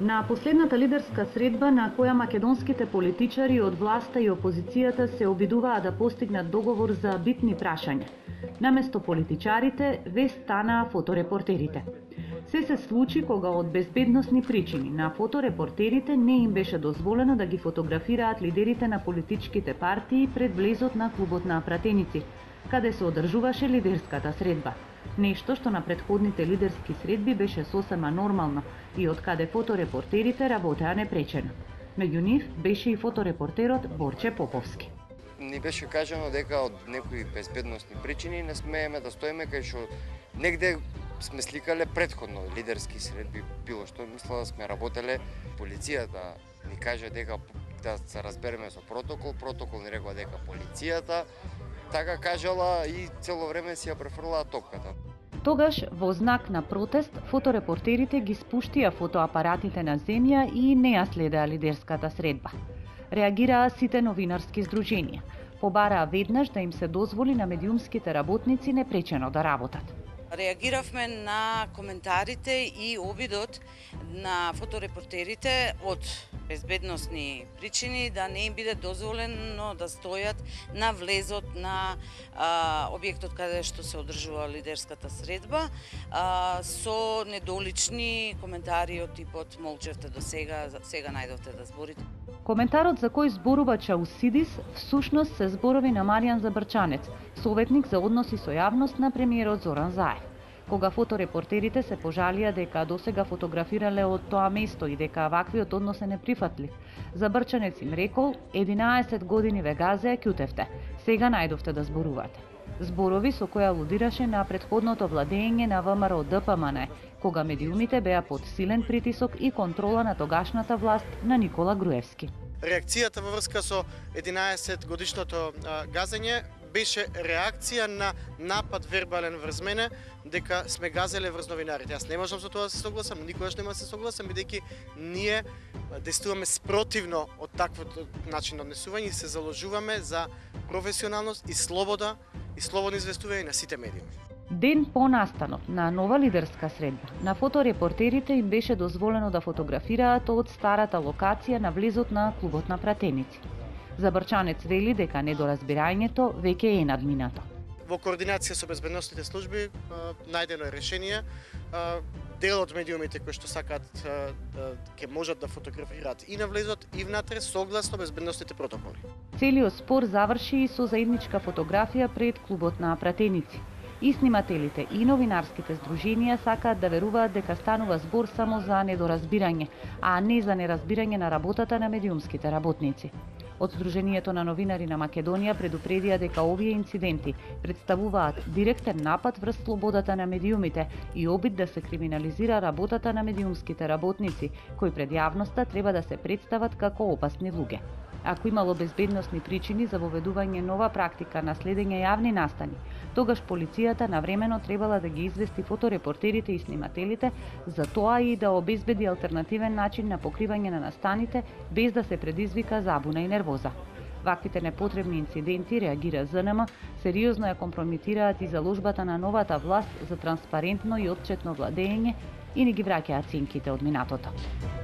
На последната лидерска средба на која македонските политичари од власта и опозицијата се обидуваа да постигнат договор за битни прашања, наместо политичарите вест станаа фоторепортерите. Се случи кога од безбедносни причини на фоторепортерите не им беше дозволено да ги фотографираат лидерите на политичките партии пред влезот на клубот на пратеници, каде се одржуваше лидерската средба. Нешто што на претходните лидерски средби беше сосема нормално и од каде фоторепортерите работеа непречено. Меѓу нив беше и фоторепортерот Борче Поповски. Ни беше кажано дека од некои безбедносни причини не смееме да стоиме кај што негде сме сликале претходно лидерски средби, било што мисла да сме работеле. Полицијата ни каже дека да се разбереме со протокол ни рекла дека полицијата така кажала и цело време си ја префрлаа топката. Тогаш, во знак на протест, фоторепортерите ги спуштија фотоапаратите на земја и не ја следеа лидерската средба. Реагираа сите новинарски здруженија. Побараа веднаш да им се дозволи на медиумските работници непречено да работат. Реагиравме на коментарите и обидот на фоторепортерите од безбедносни причини да не им биде дозволено да стојат на влезот на објектот каде што се одржува лидерската средба со недолични коментари од типот молчевте до сега најдовте да зборите. Коментарот за кој зборува Чаусидис всушност се зборови на Маријан Забрчанец, советник за односи со јавност на премиерот Зоран Заев. Кога фоторепортерите се пожалија дека досега фотографирале од тоа место и дека ваквиот однос е неприфатлив, Забрчанец им рекол: 11 години ве газеа ќутевте, сега најдовте да зборувате. Зборови со кои алудираше на претходното владење на ВМРО ДПМН, кога медиумите беа под силен притисок и контрола на тогашната власт на Никола Груевски. Реакцијата во врска со 11 годишното газење беше реакција на напад вербален врз мене дека сме газеле врз новинарите. Јас не можам со тоа да се согласам, никогаш нема да се согласам, бидејќи ние действуваме спротивно од таквот начин на однесување и се заложуваме за професионалност и слобода и слободно известување на сите медиуми. Ден по настанот на нова лидерска средба, на фоторепортерите им беше дозволено да фотографираат од старата локација на влезот на клубот на пратеници. Забрчанец вели дека недоразбирањето веќе е надминато. Во координација со безбедносните служби најдено е решение. Дел од медиумите кои што сакаат ќе можат да фотографираат и на влезот и внатре согласно безбедносните протоколи. Целиот спор заврши и со заедничка фотографија пред клубот на пратеници. И снимателите и новинарските здруженија сакаат да веруваат дека станува збор само за недоразбирање, а не за неразбирање на работата на медиумските работници. Од Сдруженијето на новинари на Македонија предупредија дека овие инциденти представуваат директен напад врз слободата на медиумите и обид да се криминализира работата на медиумските работници, кои пред јавноста треба да се представат како опасни луѓе. Ако имало безбедносни причини за воведување нова практика на следење јавни настани, тогаш полицијата навремено требала да ги извести фоторепортерите и снимателите за тоа и да обезбеди алтернативен начин на покривање на настаните без да се предизвика забуна и нервоза. Ваквите непотребни инциденти, реагира ЗНМ, сериозно ја компрометираат и заложбата на новата власт за транспарентно и отчетно владење и не ги враќаат сенките од минатото.